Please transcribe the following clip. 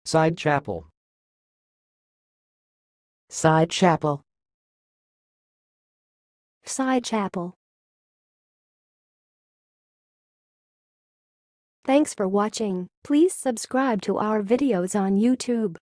Side chapel. Side chapel. Side chapel. Thanks for watching. Please subscribe to our videos on YouTube.